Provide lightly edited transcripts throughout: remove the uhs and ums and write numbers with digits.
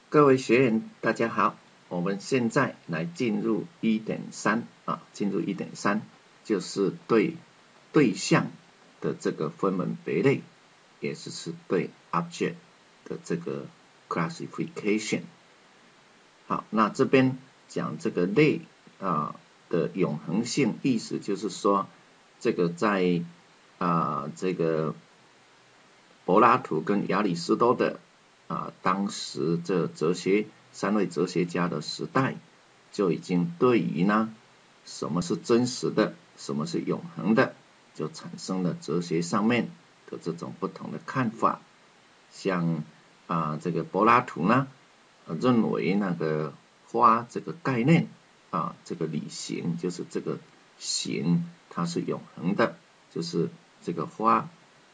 各位学员大家好，我们现在来进入 1.3 进入 1.3 就是对对象的这个分门别类，也就是对 object 的这个 classification。好，那这边讲这个类的永恒性，意思就是说，这个在这个柏拉图跟亚里士多德当时这三位哲学家的时代，就已经对于呢什么是真实的，什么是永恒的，就产生了哲学上面的这种不同的看法。像这个柏拉图呢认为那个花这个概念这个理型就是这个形它是永恒的，就是这个花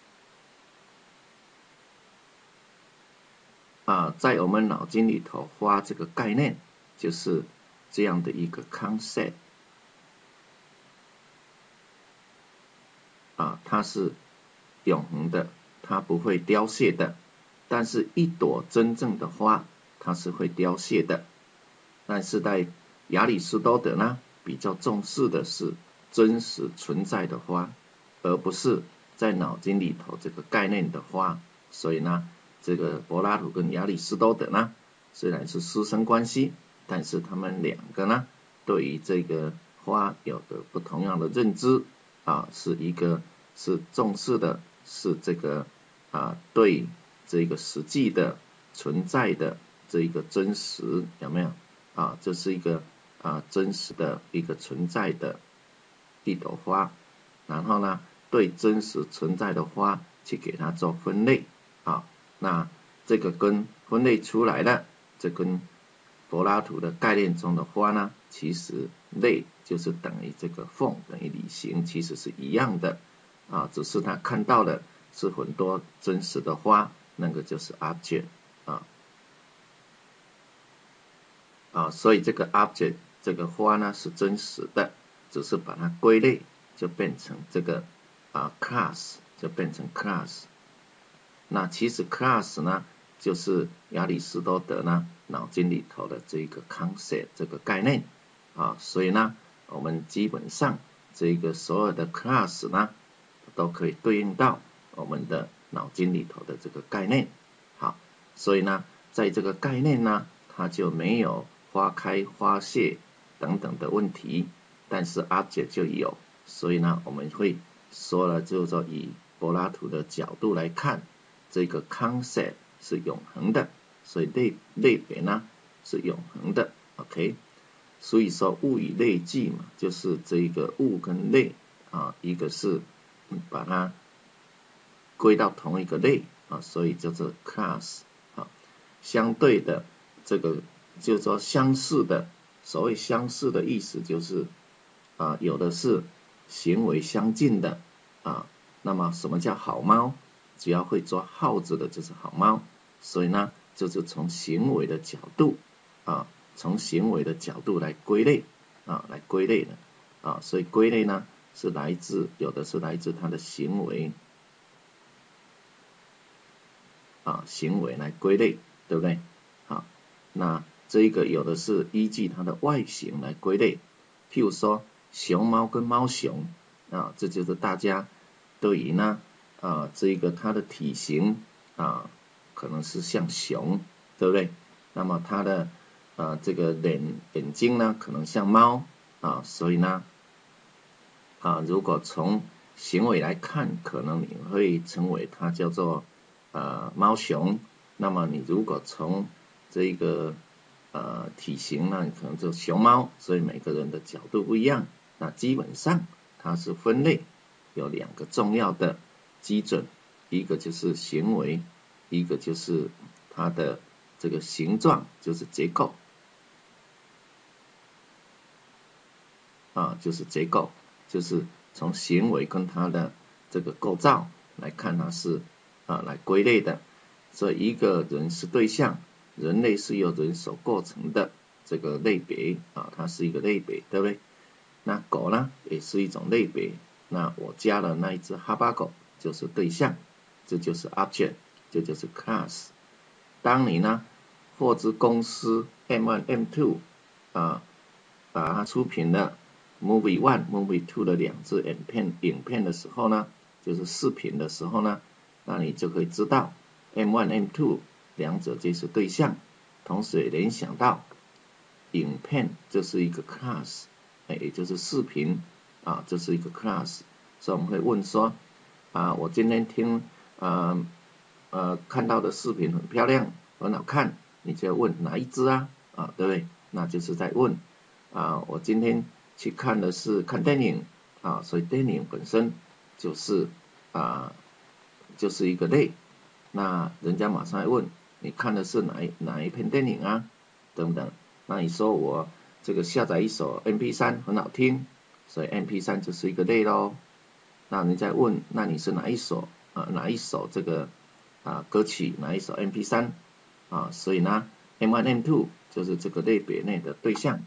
在我们脑筋里头，花这个概念就是这样的一个 concept 它是永恒的，它不会凋谢的。但是，一朵真正的花，它是会凋谢的。但是在亚里士多德呢，比较重视的是真实存在的花，而不是在脑筋里头这个概念的花。所以呢，这个柏拉图跟亚里士多德呢，虽然是师生关系，但是他们两个呢，对于这个花有着不同样的认知是一个是重视的是这个对这个实际的存在的这一个真实，有没有这是一个真实的一个存在的一朵花，然后呢对真实存在的花去给它做分类那这个跟分类出来的，这跟柏拉图的概念中的花呢，其实类就是等于这个form等于理型，其实是一样的只是他看到的是很多真实的花，那个就是 object 所以这个 object 这个花呢是真实的，只是把它归类就变成这个class 就变成 class。那其实 class 呢就是亚里士多德呢脑筋里头的这个 concept 这个概念所以呢我们基本上这个所有的 class 呢都可以对应到我们的脑筋里头的这个概念。好，所以呢在这个概念呢它就没有花开花谢等等的问题，但是 object 就有，所以呢我们会说了，就是说以柏拉图的角度来看，这个 concept 是永恒的，所以类别呢是永恒的 OK。 所以说物以类聚嘛，就是这个物跟类一个是把它归到同一个类所以叫做 class 相对的这个就是说相似的，所谓相似的意思就是有的是行为相近的那么什么叫好猫？只要会抓耗子的就是好猫，所以呢就是从行为的角度从行为的角度来归类来归类的所以归类呢是来自有的是来自它的行为行为来归类，对不对那这一个有的是依据它的外形来归类，譬如说熊猫跟猫熊这就是大家对于呢这一个它的体型可能是像熊，对不对？那么它的这个眼睛呢可能像猫所以呢如果从行为来看，可能你会称为它叫做猫熊。那么你如果从这个体型呢，可能就熊猫，所以每个人的角度不一样。那基本上它是分类有两个重要的基准，一个就是行为，一个就是它的这个形状，就是结构就是结构，就是从行为跟它的这个构造来看，它是来归类的。所以一个人是对象，人类是由人所构成的这个类别它是一个类别，对不对？那狗呢也是一种类别，那我加了那一只哈巴狗就是对象，这就是 object， 这就是 class。当你呢获知公司 M1、M2 把它出品了 Movie 1、Movie 2的2支影片的时候呢，就是视频的时候呢，那你就可以知道 M1、M2 两者皆是对象，同时也联想到影片这是一个 class， 也就是视频这是一个 class， 所以我们会问说我今天听看到的视频很漂亮，很好看，你就要问哪一支对不对？那就是在问我今天去看的是看电影所以电影本身就是就是一个类。那人家马上来问你看的是哪一篇电影等等。那你说我这个下载一首 MP3 很好听，所以 MP3 就是一个类咯。那你再问，那你是哪一首这个歌曲，哪一首 MP3 所以呢 M1、M2 就是这个类别内的对象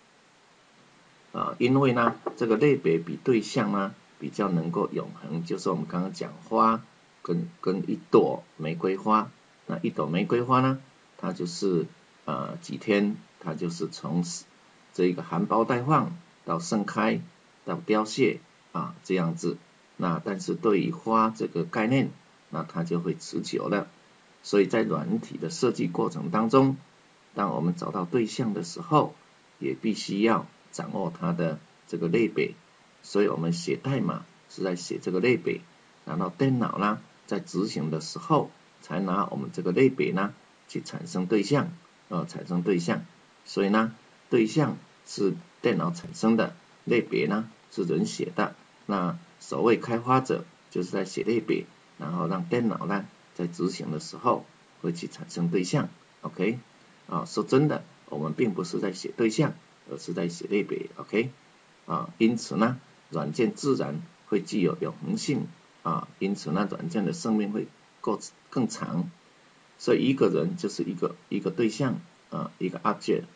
因为呢这个类别比对象呢比较能够永恒，就是我们刚刚讲花跟一朵玫瑰花，那一朵玫瑰花呢，它就是几天，它就是从这个含苞待放到盛开到凋谢这样子。那但是对于花这个概念，那它就会持久了。所以在软体的设计过程当中，当我们找到对象的时候，也必须要掌握它的这个类别。所以我们写代码是在写这个类别，然后电脑呢在执行的时候才拿我们这个类别呢去产生对象所以呢对象是电脑产生的，类别呢是人写的。那所谓开发者就是在写类别，然后让电脑呢在执行的时候会去产生对象 OK 说真的，我们并不是在写对象，而是在写类别 OK 因此呢软件自然会具有永恒性因此呢软件的生命会更长。所以一个人就是一个对象一个 object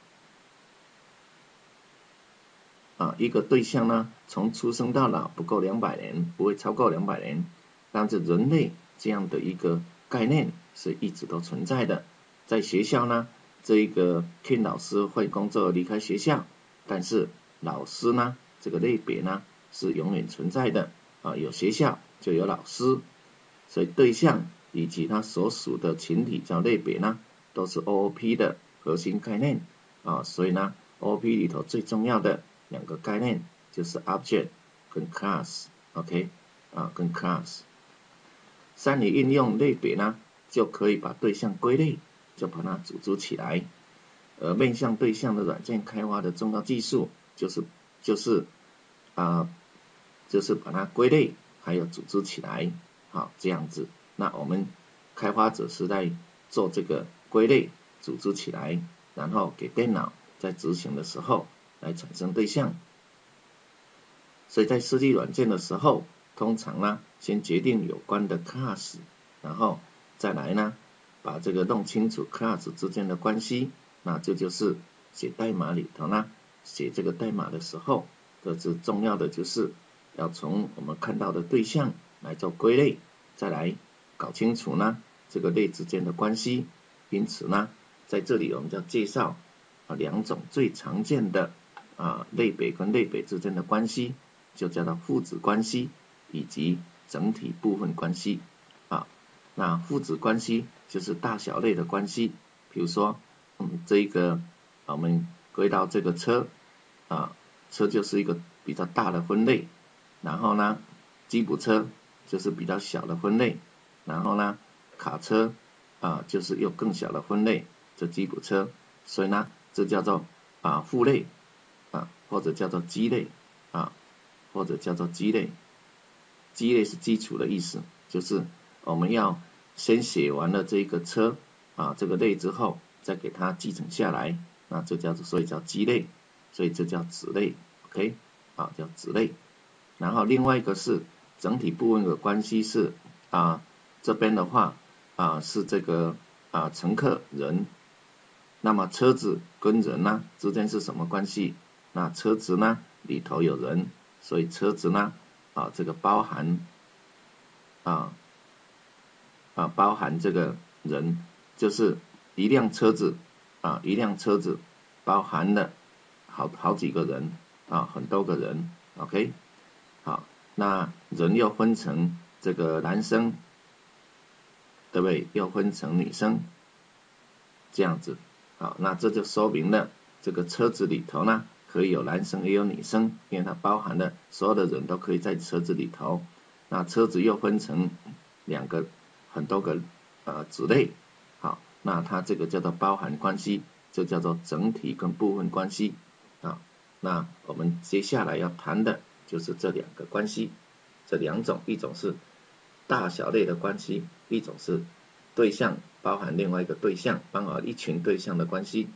一个对象呢从出生到老不够200年，不会超过200年，但是人类这样的一个概念是一直都存在的。在学校呢，这一个 King 老师会工作离开学校，但是老师呢这个类别呢是永远存在的有学校就有老师，所以对象以及它所属的群体叫类别呢都是 OOP 的核心概念所以呢 OOP 里头最重要的2个概念就是 object 跟 class OK 跟 class 善于运用类别呢就可以把对象归类，就把它组织起来。而面向对象的软件开发的重要技术就是把它归类还有组织起来这样子。那我们开发者是在做这个归类组织起来，然后给电脑在执行的时候来产生对象。所以在设计软件的时候，通常呢先决定有关的 class， 然后再来呢把这个弄清楚 class 之间的关系。那这就是写代码里头呢写这个代码的时候，这是重要的，就是要从我们看到的对象来做归类，再来搞清楚呢这个类之间的关系。因此呢在这里我们就要介绍2种最常见的类别跟类别之间的关系，就叫做父子关系以及整体部分关系那父子关系就是大小类的关系，比如说这一个我们归到这个车车就是一个比较大的分类，然后呢吉普车就是比较小的分类，然后呢卡车就是又更小的分类，这吉普车，所以呢这叫做父类或者叫做基类或者叫做基类。基类是基础的意思，就是我们要先写完了这个车这个类之后，再给它继承下来，那这所以叫基类，所以这叫子类 OK 叫子类。然后另外一个是整体部分的关系是这边的话是这个乘客人，那么车子跟人呢之间是什么关系？那车子呢里头有人，所以车子呢这个包含包含这个人，就是一辆车子一辆车子包含了好几个人很多个人 ，OK， 好，那人又分成这个男生，对不对？又分成女生，这样子，好，那这就说明了这个车子里头呢，可以有男生也有女生，因为它包含了所有的人都可以在车子里头。那车子又分成很多个子类，好，那它这个叫做包含关系，就叫做整体跟部分关系啊。那我们接下来要谈的就是这两个关系，这两种，一种是大小类的关系，一种是对象包含另外一个对象，包含一群对象的关系。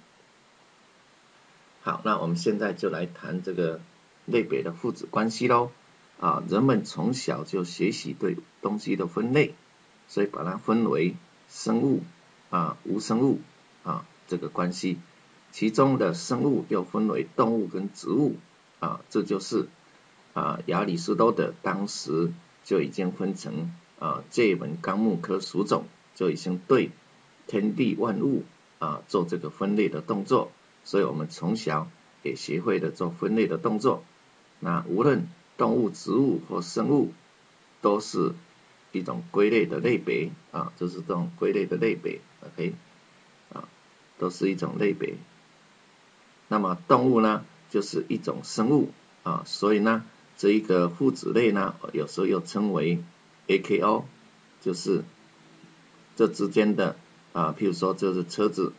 好，那我们现在就来谈这个类别的父子关系咯。人们从小就学习对东西的分类，所以把它分为生物无生物这个关系。其中的生物又分为动物跟植物这就是亚里士多德当时就已经分成界门纲目科属种，就已经对天地万物做这个分类的动作，所以我们从小也学会了做分类的动作。那无论动物、植物或生物，都是一种归类的类别就是这种归类的类别 ，OK 都是一种类别。那么动物呢，就是一种生物所以呢，这一个父子类呢，有时候又称为 AKO， 就是这之间的譬如说这是车子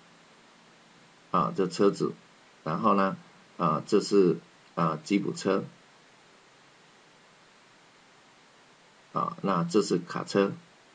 这车子，然后呢这是吉普车那这是卡车，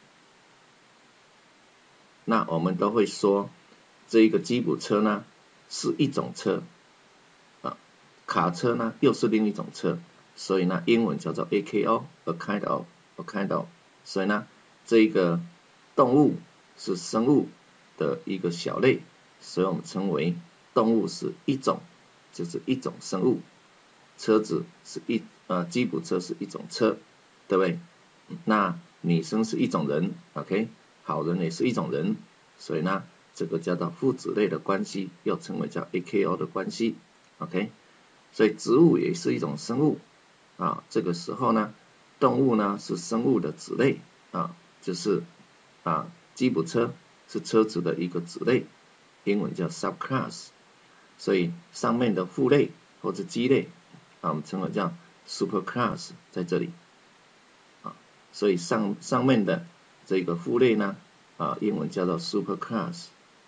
那我们都会说这一个吉普车呢是一种车卡车呢又是另一种车，所以呢英文叫做 AKO a kind of， 所以呢这一个动物是生物的一个小类，所以我们称为动物是一种，就是一种生物，车子是吉普车是一种车，对不对？那女生是一种人 ，OK， 好人也是一种人，所以呢这个叫做父子类的关系，又称为叫 AKO 的关系 ，OK。所以植物也是一种生物这个时候呢，动物呢是生物的子类就是吉普车是车子的一个子类，英文叫 subclass， 所以上面的父类或者基类我们称为叫 superclass， 在这里所以上面的这个父类呢英文叫做 superclass，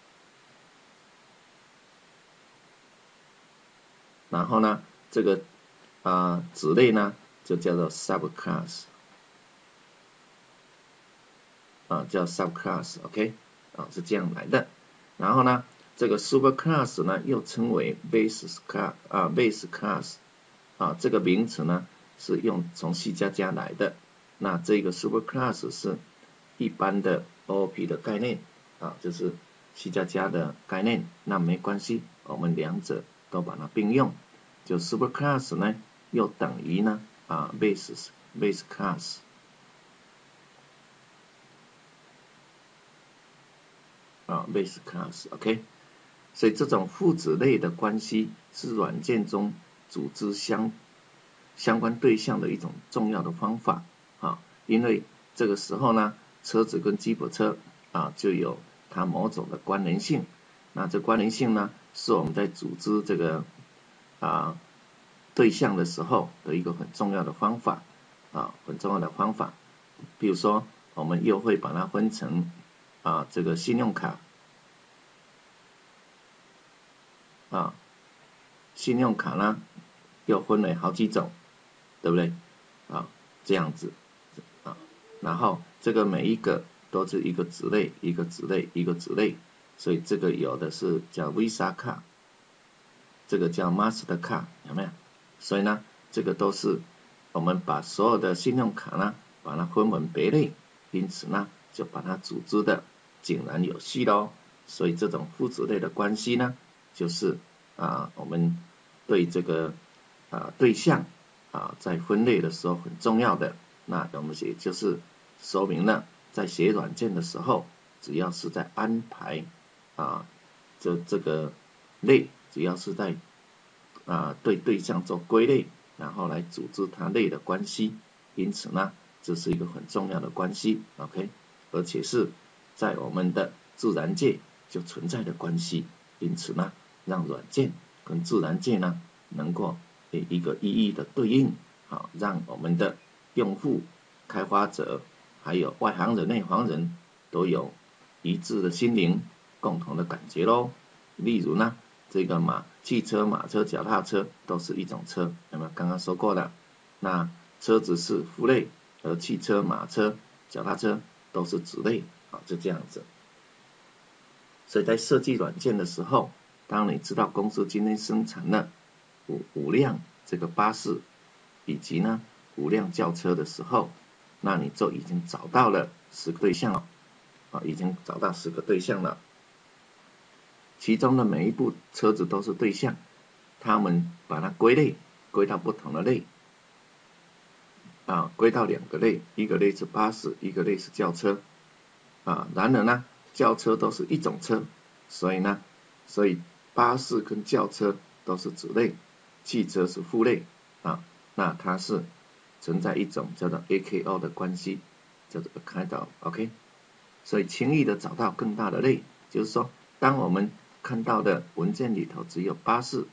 然后呢这个子类呢就叫做 subclass， 叫 subclass， OK， 是这样来的。然后呢这个 superclass 呢又称为 base class， 这个名词呢是从 C++ 来的。那这个 superclass 是一般的 OOP 的概念就是 C++ 的概念，那没关系，我们两者都把它并用，就 superclass 呢又等于呢base class， base class OK， 所以这种父子类的关系是软件中组织相关对象的一种重要的方法因为这个时候呢车子跟吉普车就有它某种的关联性，那这关联性呢是我们在组织这个对象的时候的一个很重要的方法很重要的方法。比如说我们又会把它分成这个信用卡信用卡呢又分为好几种，对不对这样子然后这个每一个都是一个子类一个子类一个子类，所以这个有的是叫 Visa 卡，这个叫 Master 卡，有没有？所以呢这个都是我们把所有的信用卡呢把它分门别类，因此呢就把它组织的井然有序咯。所以这种父子类的关系呢就是我们对这个对象在分类的时候很重要的。那我们也就是说明了在写软件的时候，只要是在安排这个类只要是在对对象做归类，然后来组织它类的关系，因此呢，这是一个很重要的关系 ，OK， 而且是在我们的自然界就存在的关系，因此呢，让软件跟自然界呢能够一个一一的对应，好，让我们的用户、开发者还有外行人、内行人都有一致的心灵，共同的感觉咯。例如呢，这个汽车、马车、脚踏车都是一种车，有没有？刚刚说过的，那车子是父类，而汽车、马车、脚踏车都是子类，就这样子。所以在设计软件的时候，当你知道公司今天生产了五辆这个巴士，以及呢5辆轿车的时候，那你就已经找到了10个对象了，已经找到10个对象了。其中的每一部车子都是对象，他们把它归类，归到不同的类，归到2个类，一个类是巴士，一个类是轿车，然而呢，轿车都是一种车，所以巴士跟轿车都是子类，汽车是父类，那它是存在一种叫做 AKO 的关系，叫做 kind of OK， 所以轻易的找到更大的类，就是说，当我们看到的文件里头只有巴士，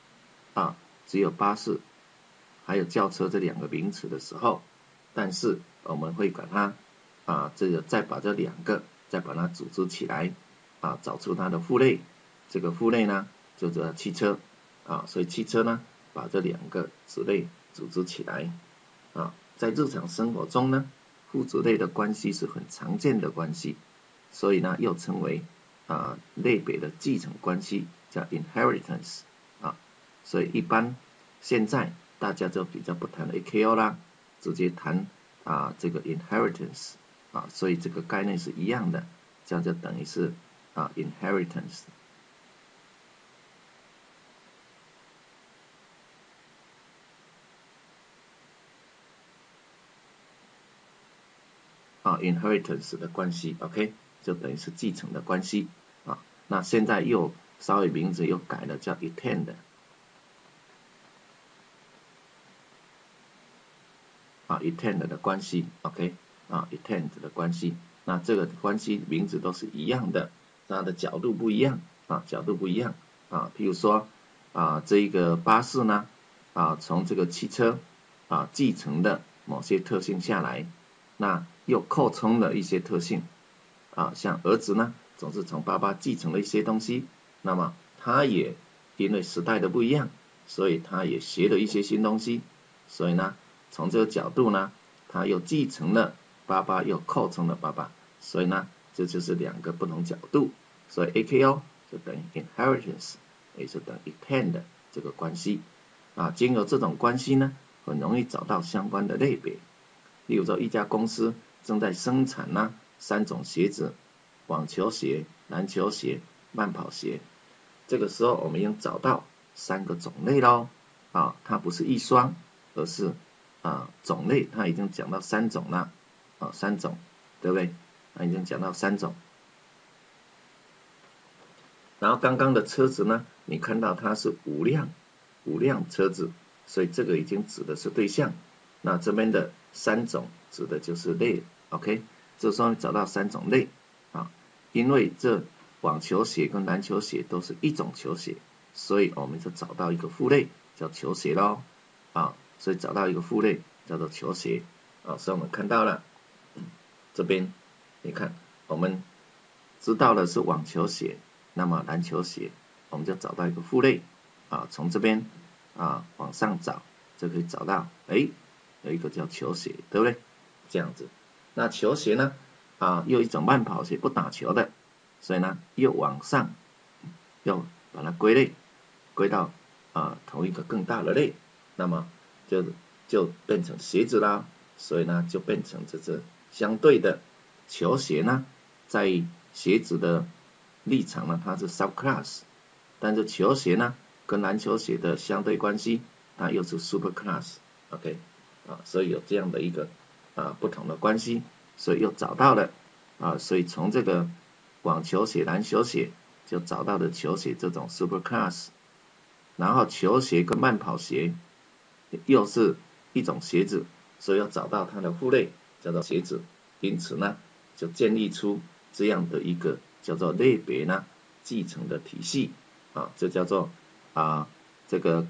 还有轿车这2个名词的时候，但是我们会把它再把这2个再把它组织起来，找出它的父类，这个父类呢就叫汽车，所以汽车呢把这2个子类组织起来，在日常生活中呢，父子类的关系是很常见的关系，所以呢又称为类别的继承关系，叫 inheritance，所以一般现在大家就比较不谈 AKO 啦，直接谈这个 inheritance，所以这个概念是一样的，这样就等于是inheritance。inheritance 的关系 ，OK， 就等于是继承的关系，那现在又稍微名字又改了，叫 Etend 的关系 ，OK， Etend 的关系，那这个关系名字都是一样的，它的角度不一样，角度不一样，譬如说这一个巴士呢，从这个汽车继承的某些特性下来，那又扩充了一些特性，像儿子呢，总是从爸爸继承了一些东西，那么他也因为时代的不一样，所以他也学了一些新东西，所以呢，从这个角度呢，他又继承了爸爸，又扩充了爸爸，所以呢，这就是2个不同角度，所以 AKO 就等于 inheritance， 也就等于 Etend 这个关系，经由这种关系呢，很容易找到相关的类别。例如说，一家公司正在生产3种鞋子，网球鞋、篮球鞋、慢跑鞋。这个时候我们已经找到3个种类咯，它不是一双，而是种类，它已经讲到3种了，3种，对不对？它已经讲到3种。然后刚刚的车子呢，你看到它是5辆车子，所以这个已经指的是对象。那这边的3种指的就是类 ，OK， 这时候找到3种类，因为这网球鞋跟篮球鞋都是一种球鞋，所以我们就找到一个父类叫球鞋咯，所以找到一个父类叫做球鞋，所以我们看到了，这边你看我们知道的是网球鞋，那么篮球鞋我们就找到一个父类，从这边往上找就可以找到，有一个叫球鞋，对不对？这样子，那球鞋呢，又一种慢跑鞋，不打球的，所以呢，又往上，又把它归类，归到同一个更大的类，那么就变成鞋子啦，所以呢，就变成这相对的球鞋呢，在鞋子的立场呢，它是 subclass， 但是球鞋呢，跟篮球鞋的相对关系，它又是 superclass，OK，所以有这样的一个不同的关系，所以又找到了所以从这个网球鞋、篮球鞋就找到了球鞋这种 superclass， 然后球鞋跟慢跑鞋又是一种鞋子，所以要找到它的父类叫做鞋子，因此呢就建立出这样的一个叫做类别呢继承的体系啊，这叫做这个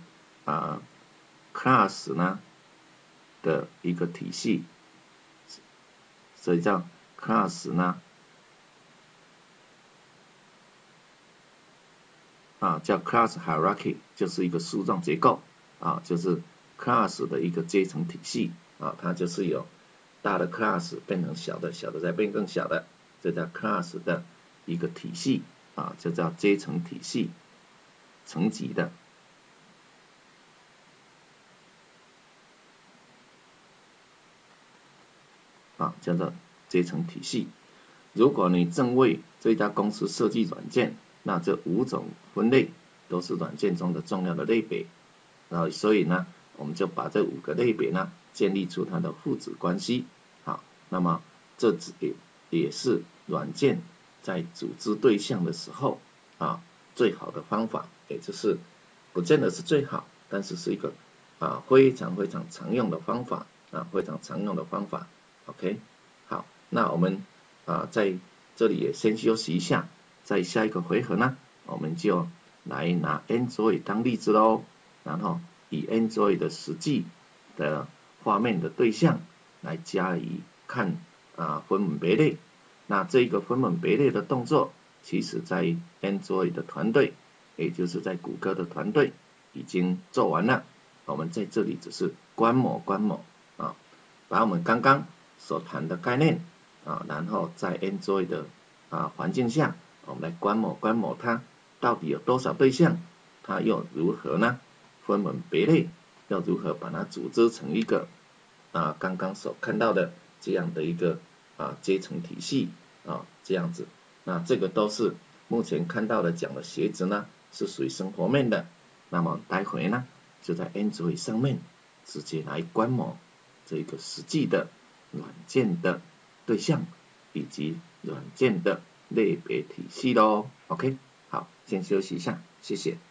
class 呢的一个体系，所以叫 class 呢叫 class hierarchy， 就是一个树状结构就是 class 的一个阶层体系它就是有大的 class 变成小的，小的再变更小的，这叫 class 的一个体系就叫阶层体系，层级的叫做阶层体系。如果你正为这家公司设计软件，那这5种分类都是软件中的重要的类别，所以呢，我们就把这5个类别呢建立出它的父子关系。那么这也是软件在组织对象的时候最好的方法，也就是不见得是最好，但是是一个非常非常常用的方法非常常用的方法。OK， 好，那我们在这里也先休息一下，在下一个回合呢，我们就来拿 Android 当例子咯，然后以 Android 的实际的画面的对象来加以看分门别类。那这个分门别类的动作，其实在 Android 的团队，也就是在谷歌的团队已经做完了，我们在这里只是观摩把我们刚刚所谈的概念然后在 Android 的环境下，我们来观摩它到底有多少对象，它又如何呢分门别类，要如何把它组织成一个刚刚所看到的这样的一个阶层体系这样子。那这个都是目前看到的讲的鞋子呢是属于生活面的，那么待会呢就在 Android 上面直接来观摩这个实际的软件的对象以及软件的类别体系咯。OK， 好，先休息一下，谢谢。